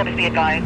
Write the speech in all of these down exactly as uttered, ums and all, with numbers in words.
Service be advised.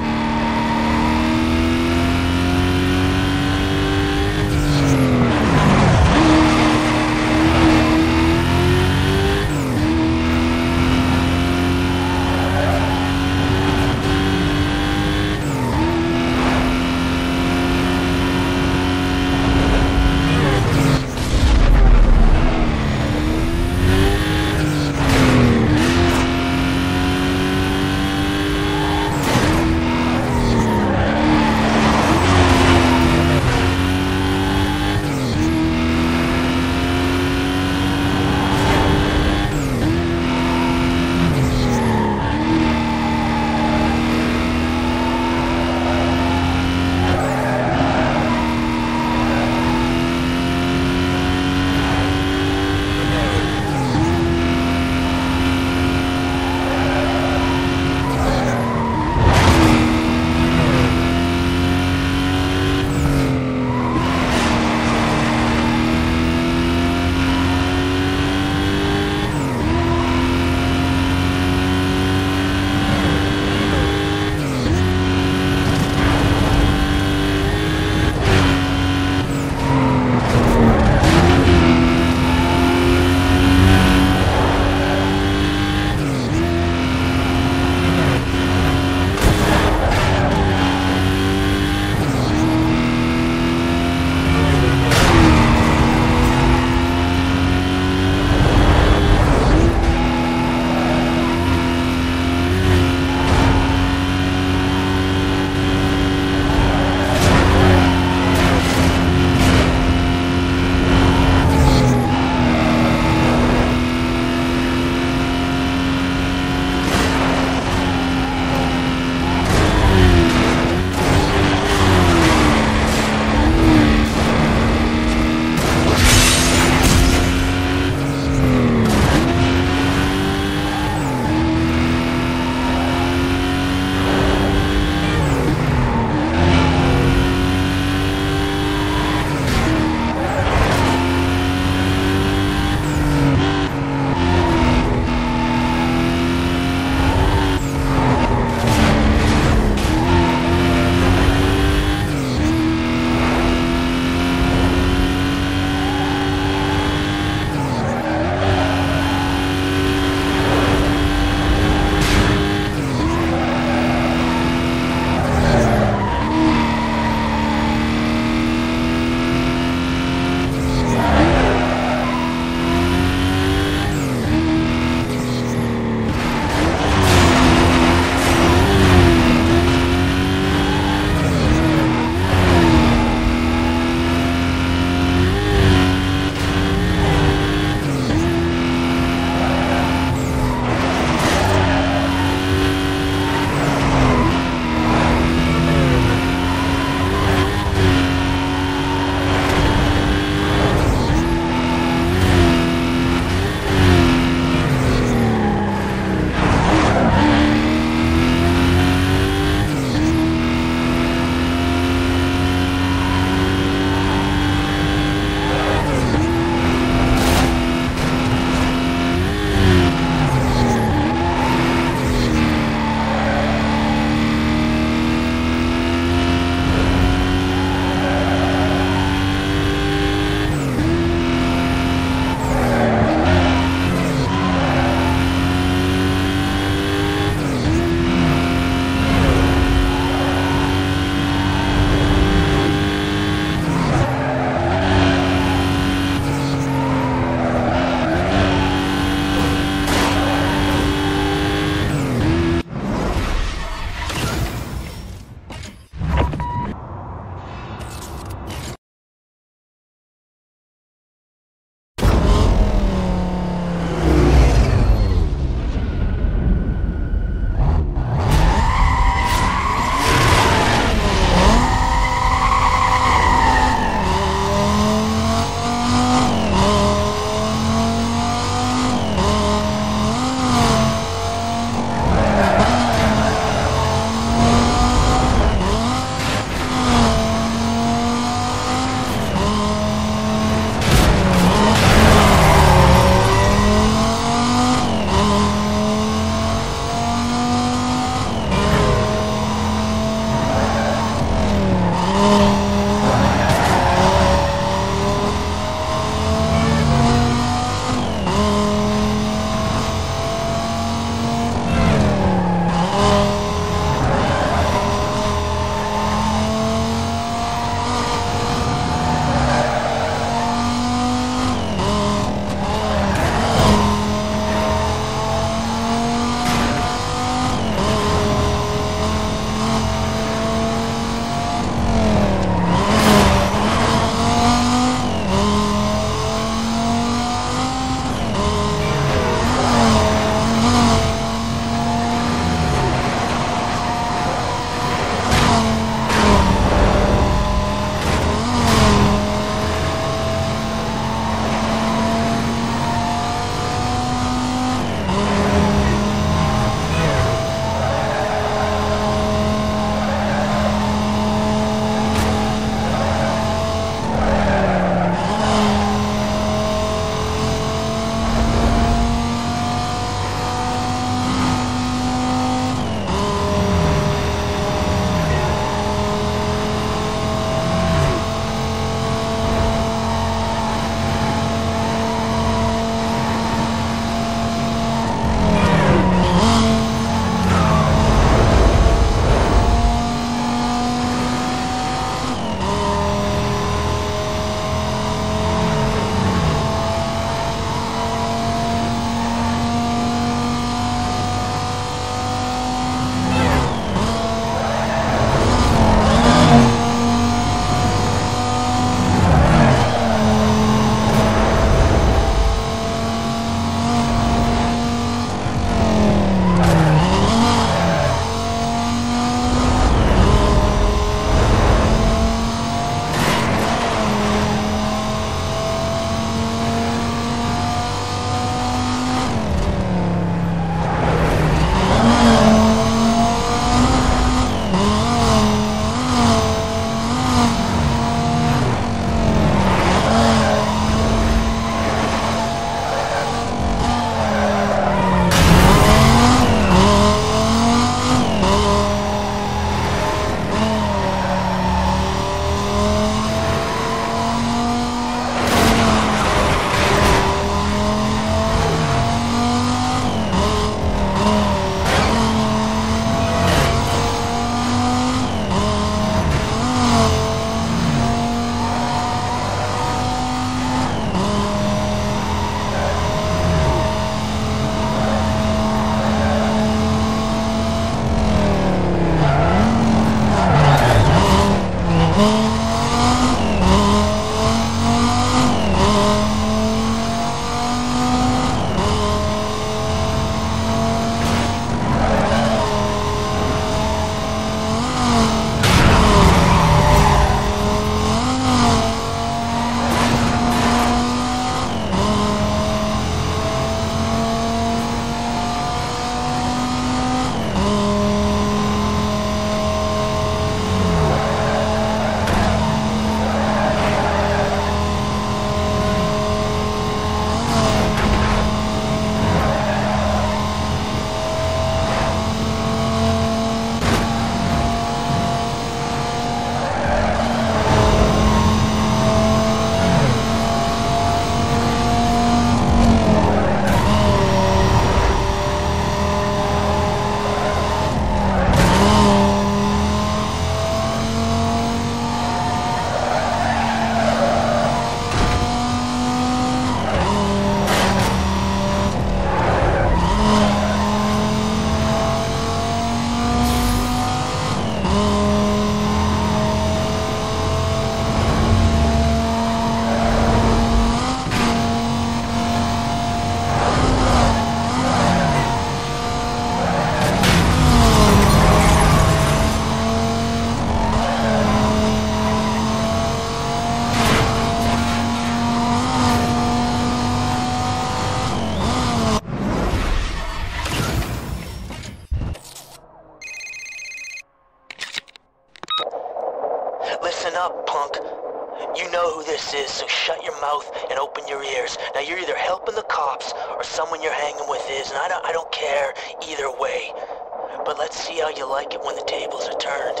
up, punk. You know who this is, so shut your mouth and open your ears. Now you're either helping the cops or someone you're hanging with is, and I don't, I don't care either way. But let's see how you like it when the tables are turned.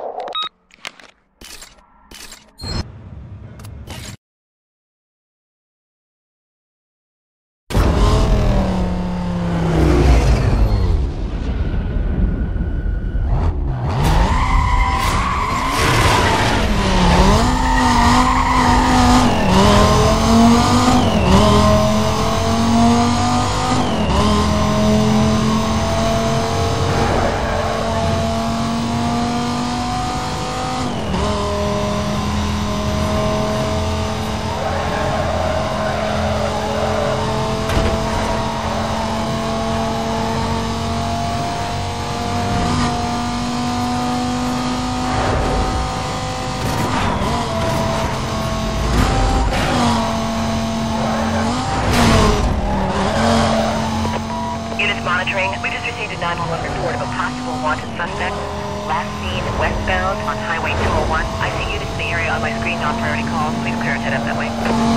We just received a nine one one report of a possible wanted suspect. Last seen westbound on Highway two oh one. I see units in the area on my screen, non-priority calls. Please clear and head up that way.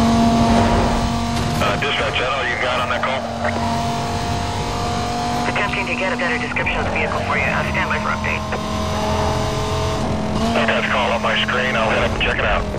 Uh, dispatch, that all you got on that call? Attempting to get a better description of the vehicle for you. I'll stand by for update. I've got the call on my screen. I'll head up and check it out.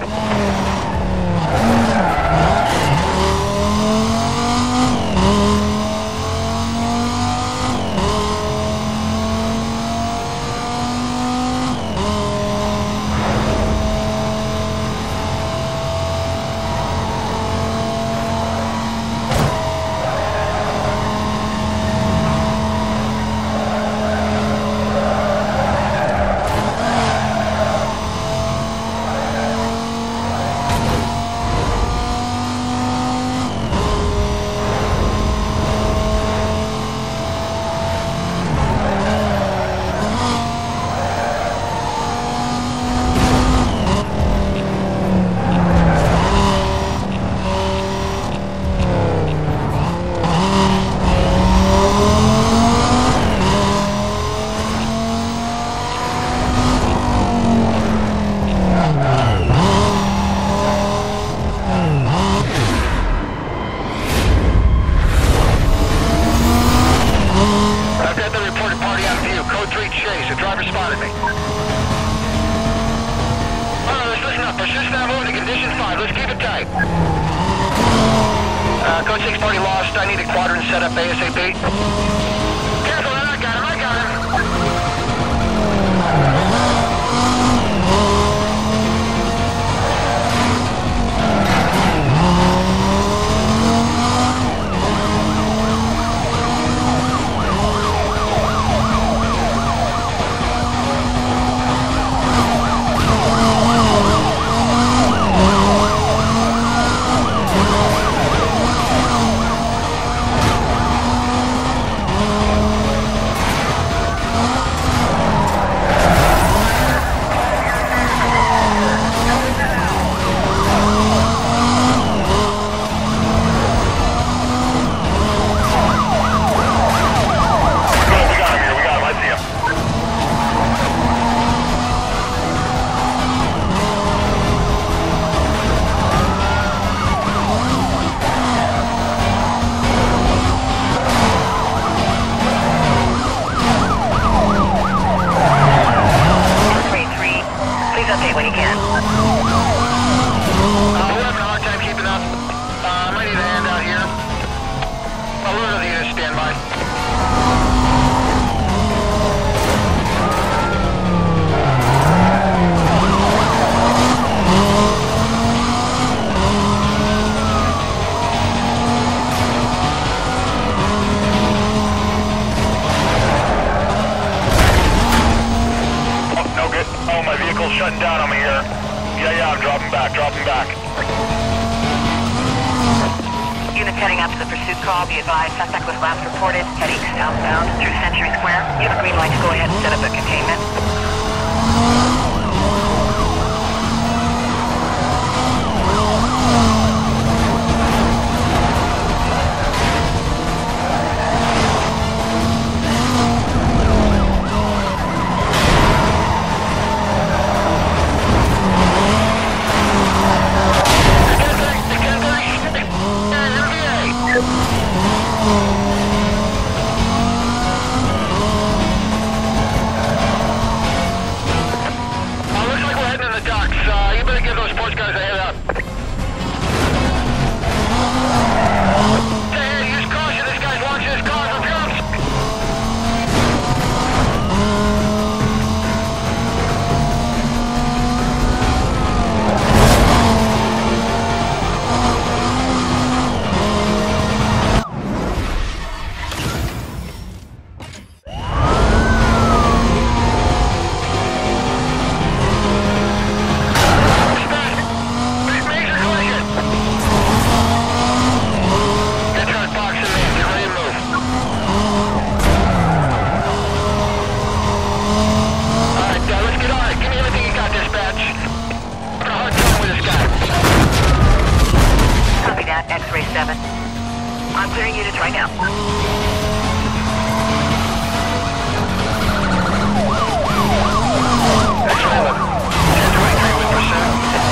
Uh, code six party lost. I need a quadrant set up ASAP. Careful, I got him, I got him. Shutting down on me here. Yeah, yeah, I'm dropping back, dropping back. Units heading out to the pursuit call. Be advised, suspect was last reported heading southbound through Century Square. You have a green light to go ahead and set up a containment. X-ray seven. I'm clearing units right now. X-ray eleven. ten twenty-three with pursuit.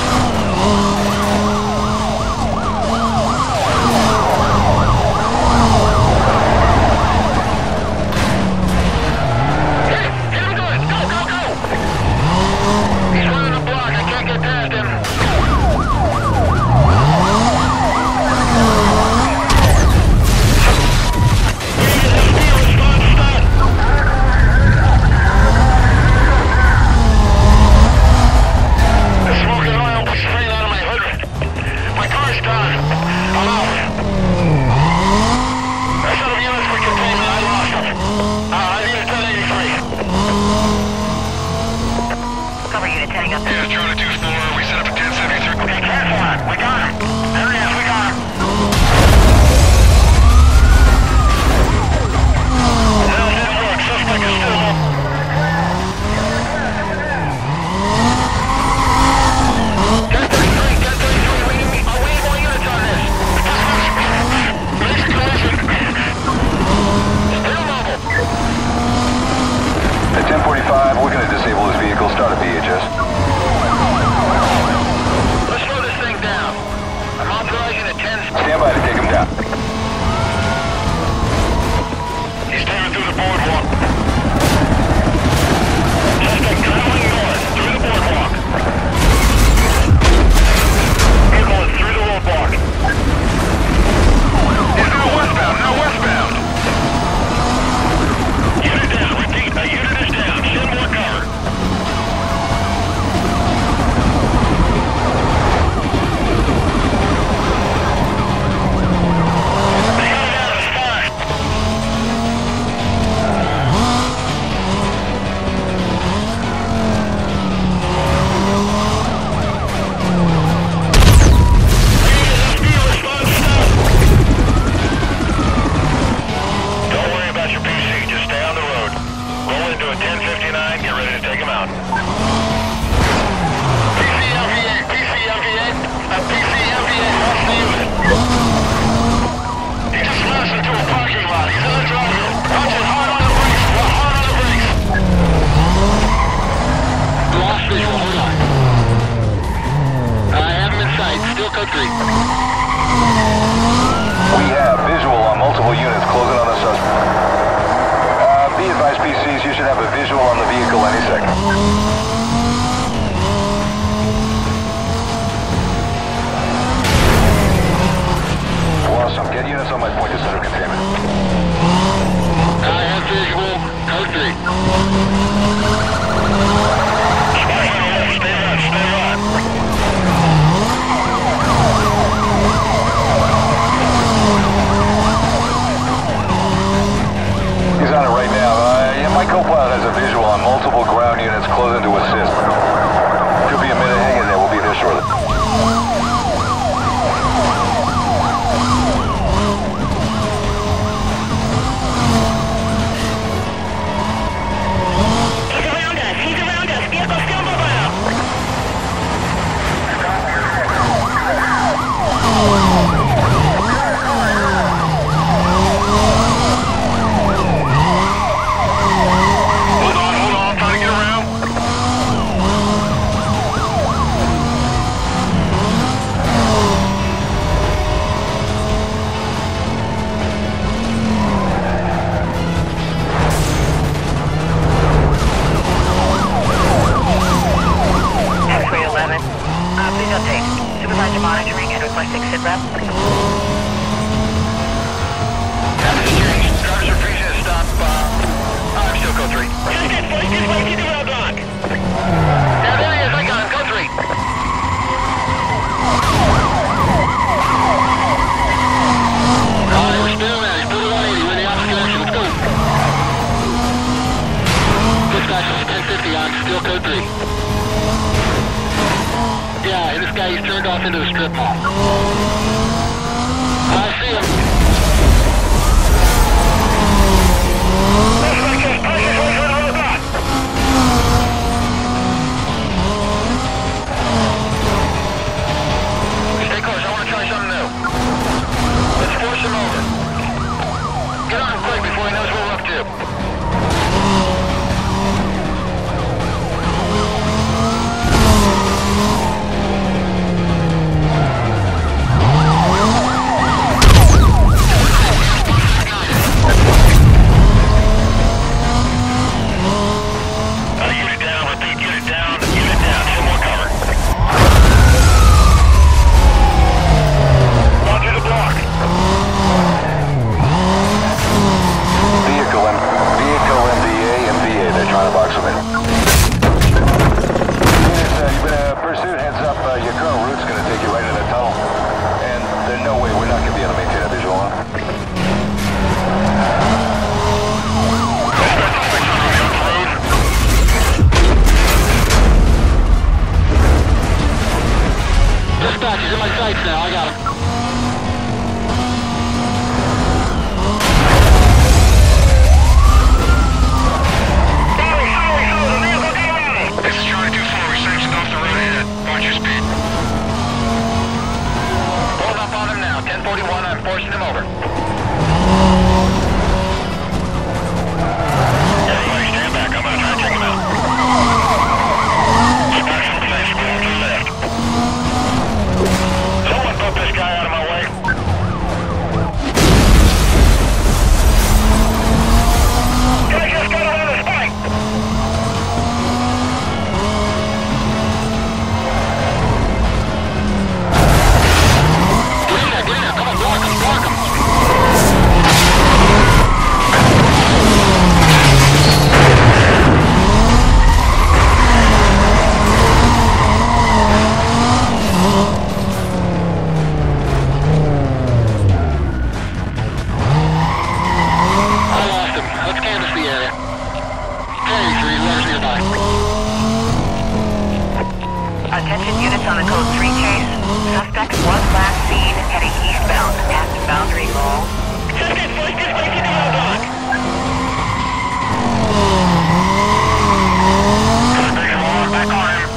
Into the strip mall. I see him. Stay close, I want to try something new. Attention units on the code three chase. Suspect was last seen heading eastbound past Boundary Mall. Suspect was displaced in the roadblock. Back on him.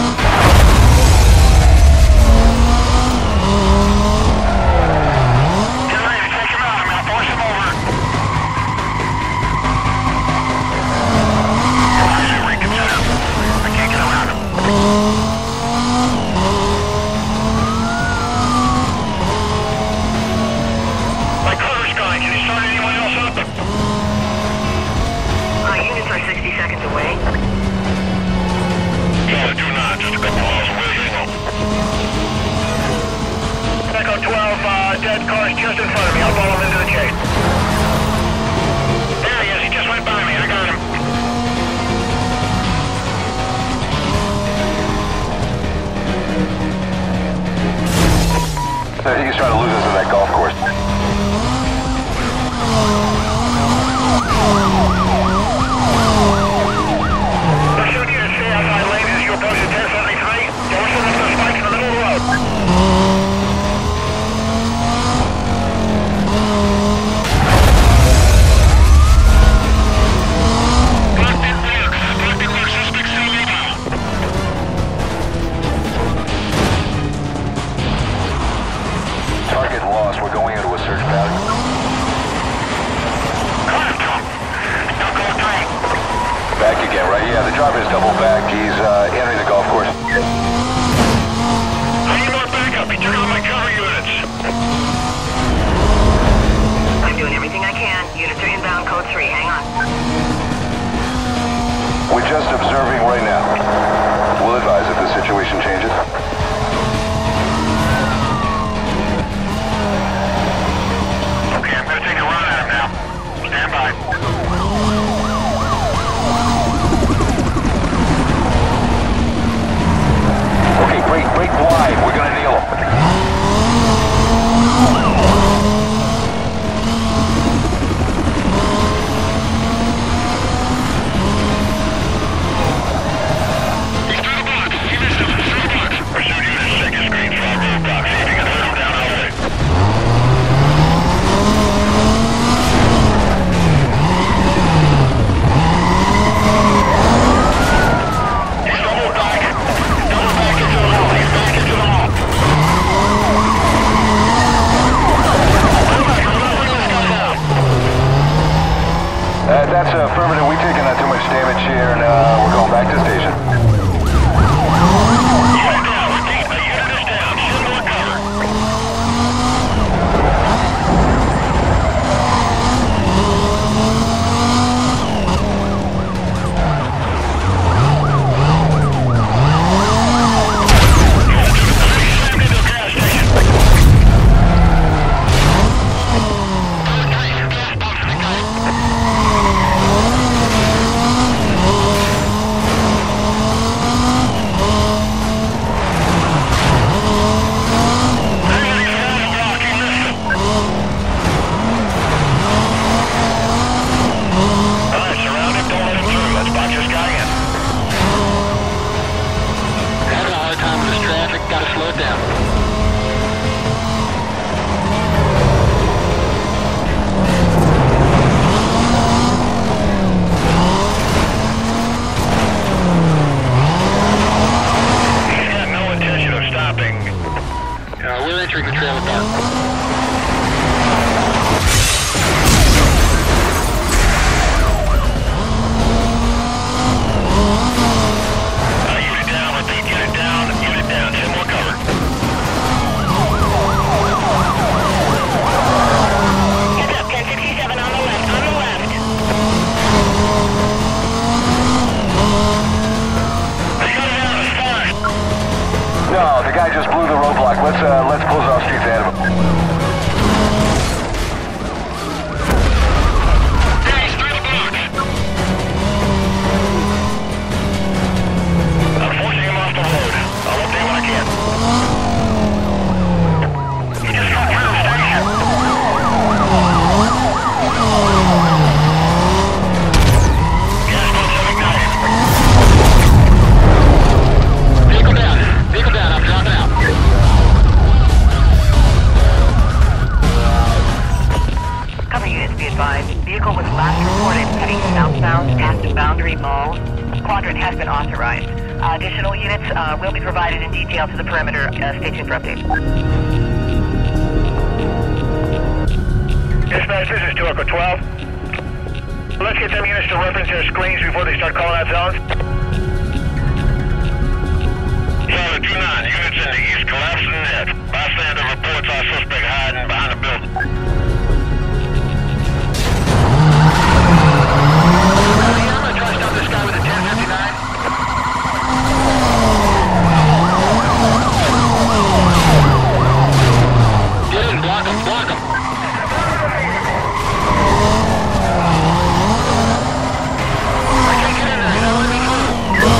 Get ready to take him out. I'm gonna force him over. I should reconsider. I can't get around him. My cover's gone. Can you start anyone else up? Uh, units are sixty seconds away. Yeah, do not. Just a couple miles away, you know. Echo twelve, uh, dead car's just in front of me. I'll follow him into the chase. There he is. He just went by me. I got him. I think he's trying to lose us in that golf course. Pursuit unit, stay outside lanes as you approach the ten seventy-three. Don't listen to the spikes in the middle of the road. Blackbeard Works. Blackbeard Works. Suspect seen inbound. Target lost. We're going into a search pattern. Don't go through. Back again, right? Yeah, the driver is double back. He's uh, entering the golf course. I need more backup. He took out my cover units. I'm doing everything I can. Units are inbound code three. Hang on. We're just observing right now. We'll advise if the situation changes. Okay, I'm gonna take a run at him now. Stand by. Okay, break, break wide. We're gonna nail him. He's through the box. He missed him. Through the box. Pursuit unit, second screen from roadblock. See if you can hurt him down our way. He's double back. Double back into the wall. He's back into the wall. Uh, that's affirmative. We've taken uh, too much damage here, and uh, we're going back to station. Unit down. Repeat, a unit is down. Send more cover. Slammed into a gas station. Having a hard time with this traffic. Gotta slow it down. He's got no intention of stopping. Uh, we're entering the trailer park. Uh, unit down, repeat, unit down, unit down, send more cover. Heads up, ten sixty-seven on the left. On the left. They got it out, it's fine. No, the guy just blew the roadblock. Let's uh, let's close off streets ahead of him. Hey, he's through the box. I'm forcing him off the road. I'll update when I can. He just got through the station. Gas pumps have ignited. Vehicle down. quadrant has been authorized. Uh, additional units uh, will be provided in detail to the perimeter. Uh, stay tuned for updates. Dispatch, this is two Echo twelve. Let's get them units to reference their screens before they start calling out zones. Solid two nine, units in the east collapsing net. Bystander reports our suspect hiding behind a building. I'm gonna try to stop this guy with a ten fifty-nine. Get in, block him, block him. I can't get in there, he's not letting me through.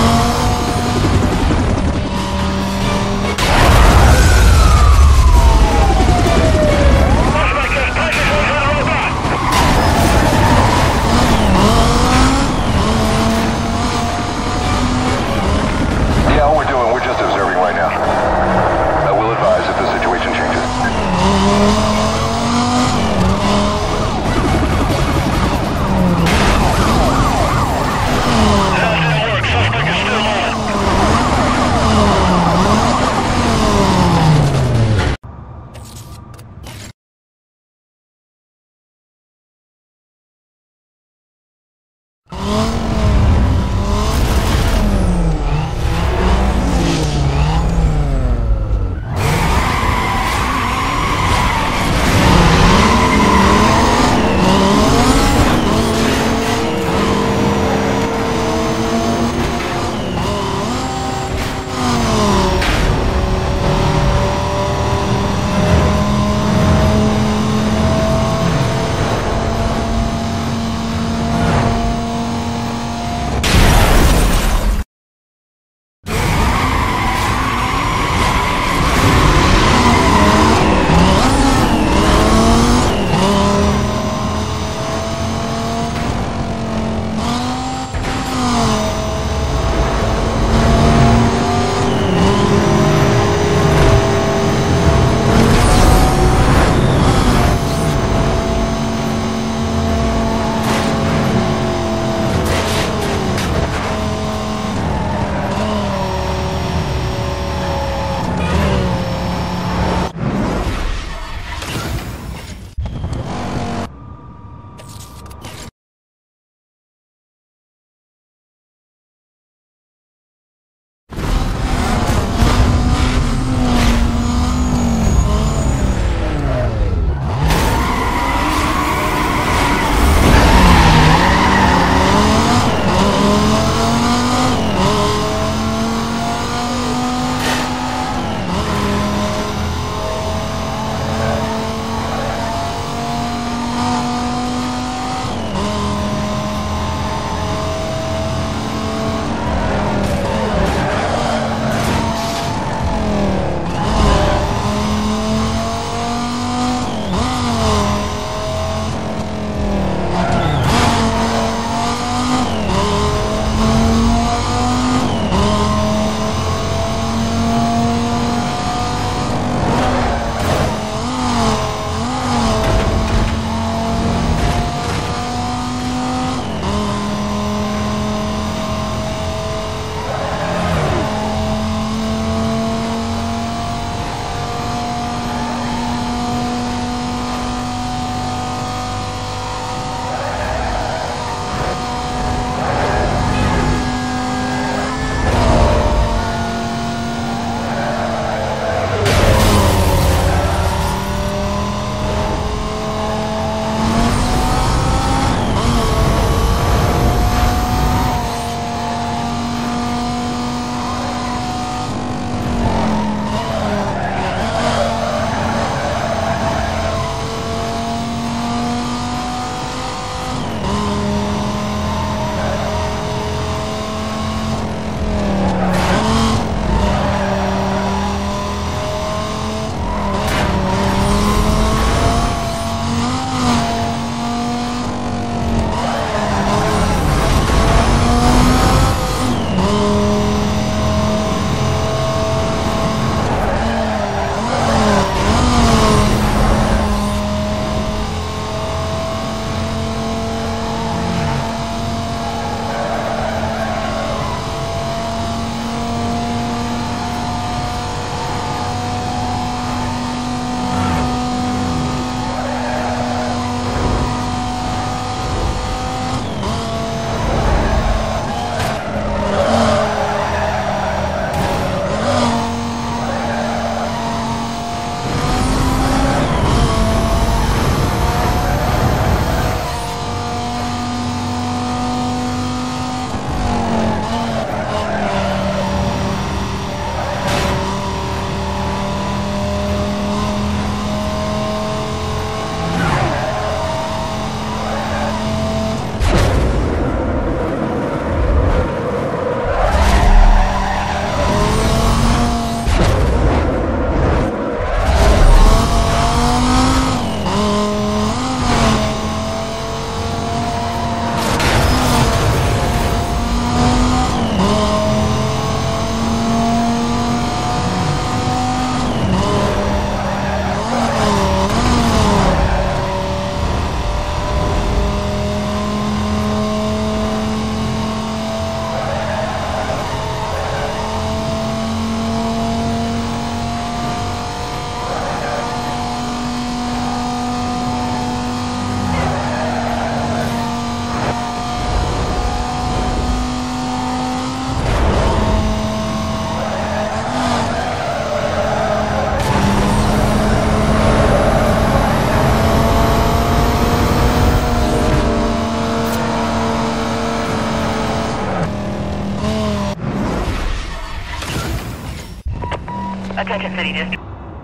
Attention City District.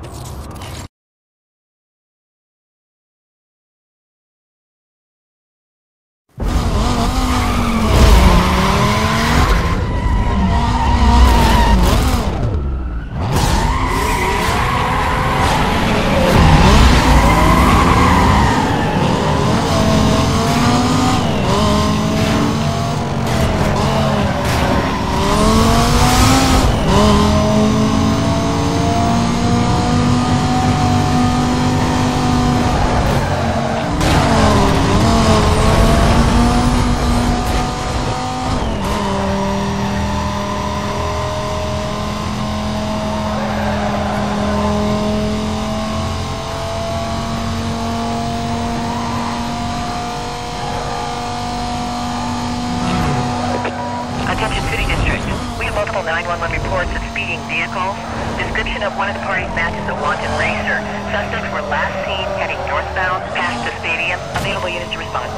nine one one reports of speeding vehicles. Description of one of the parties matches a wanted racer. Suspects were last seen heading northbound past the stadium. Available units to respond.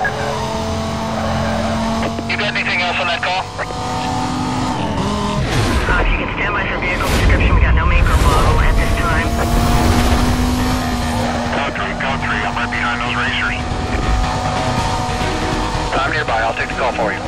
You got anything else on that call? Uh, if you can stand by for vehicle description, we got no make or model at this time. Code three, code three. I'm right behind those racers. I'm nearby. I'll take the call for you.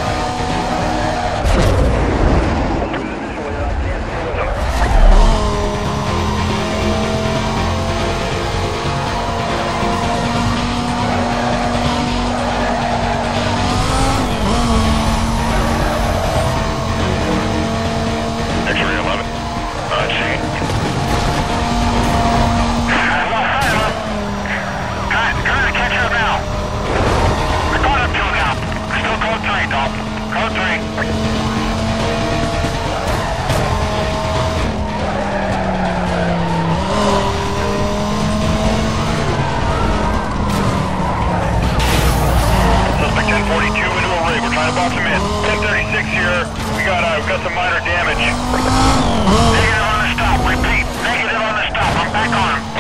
Got some minor damage. Negative on the stop. Repeat. Negative on the stop. I'm back on him.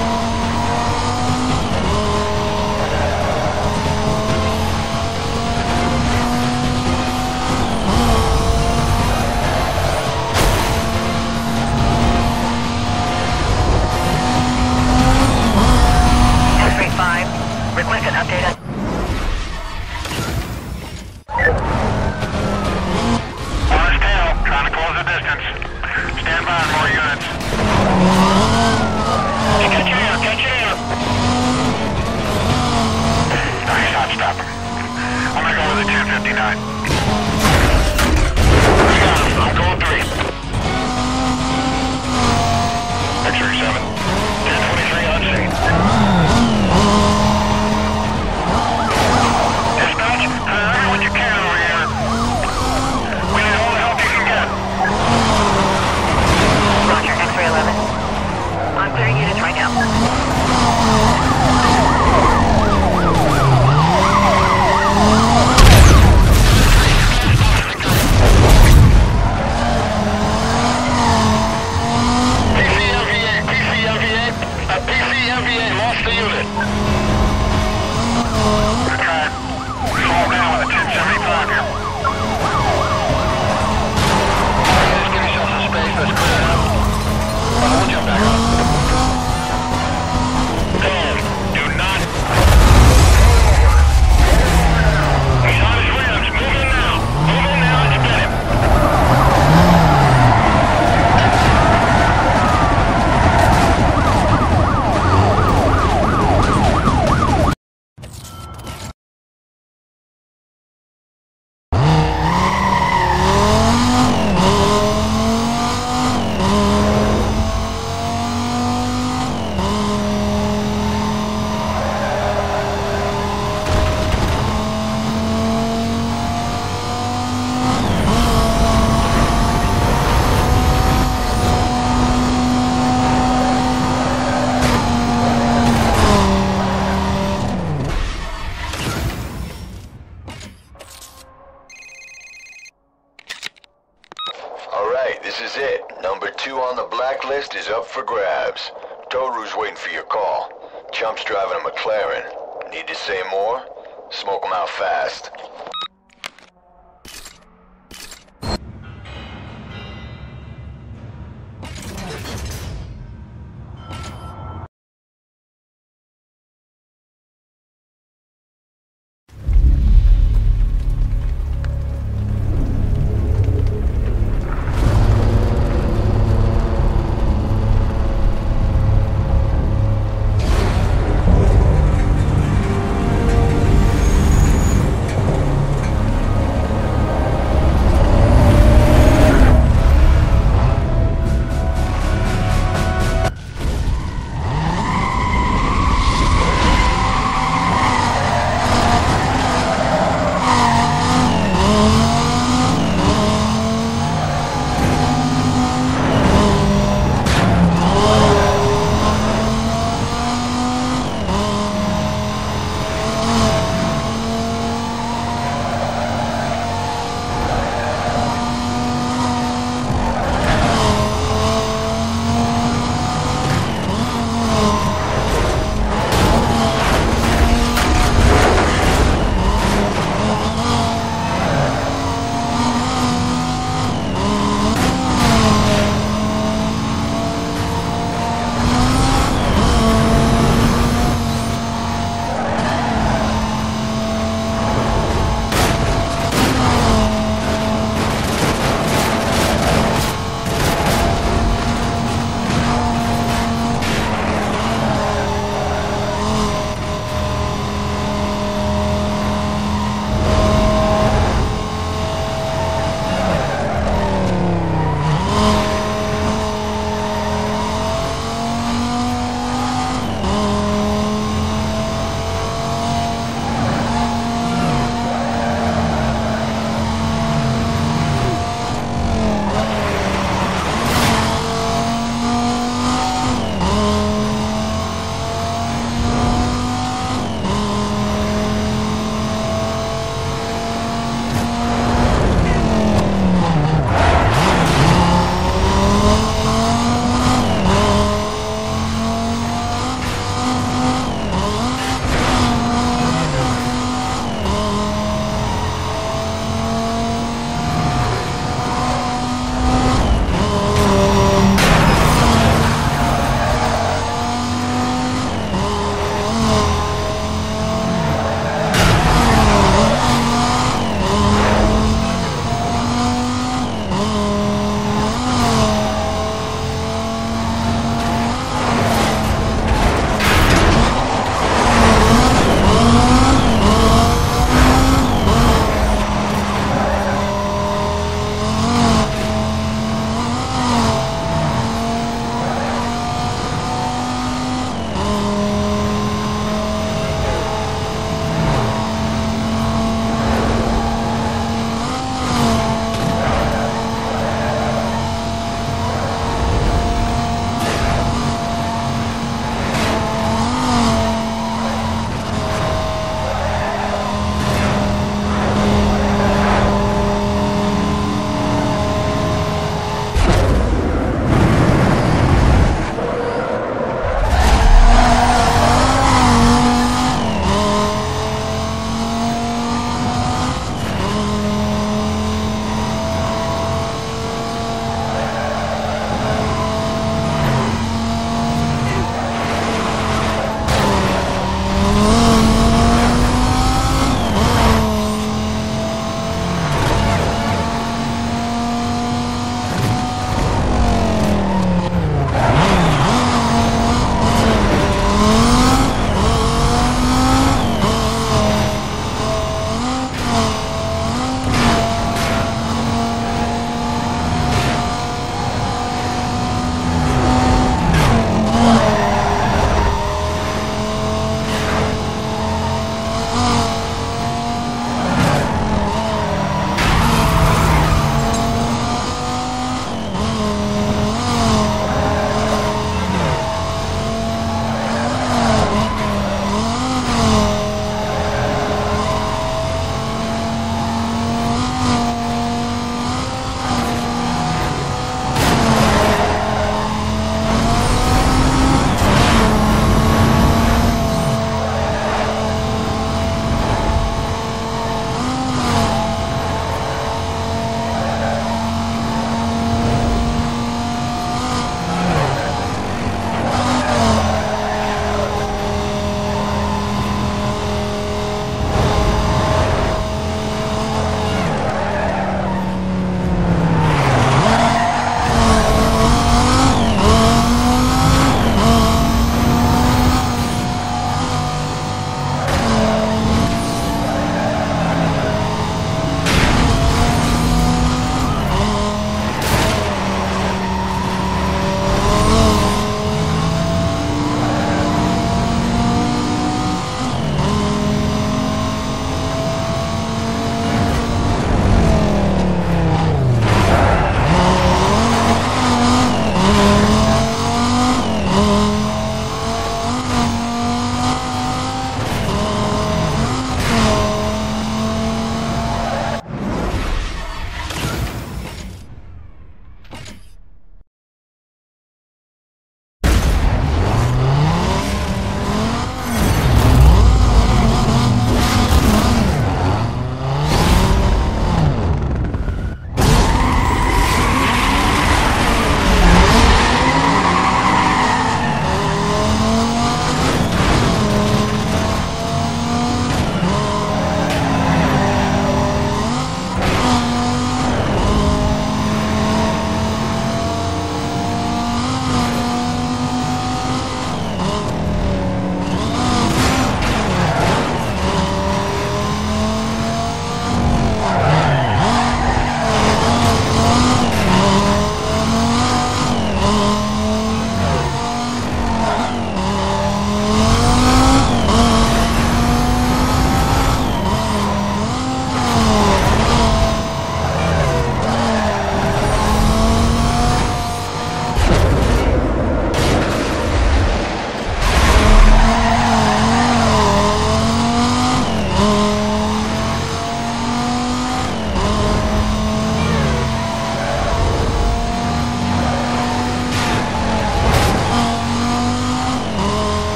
X-ray five. Request an update on... Stand by on more units. Hey, catch your air, catch your air. Nice, hot stop. I'm gonna go with a ten fifty-nine. We got him. I'm going three. X-ray seven. ten twenty-three unseen. Dispatch, hurry what you can over here. We need all the help you can get. Roger, X-ray eleven. I'm clearing units right now. P C M V A, P C M V A, uh, P C M V A lost the unit. Okay, fall down with a ten seventy-five here. Just give yourself some space, let's clear it up. We'll jump back on. Dan, do not... He's on his rims. Move in now. Move in now. Let's get him. This is it. Number two on the blacklist is up for grabs. Toru's waiting for your call. Chump's driving a McLaren. Need to say more? Smoke him out fast.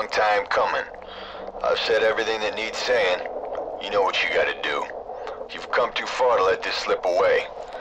long time coming. I've said everything that needs saying. You know what you gotta do. You've come too far to let this slip away.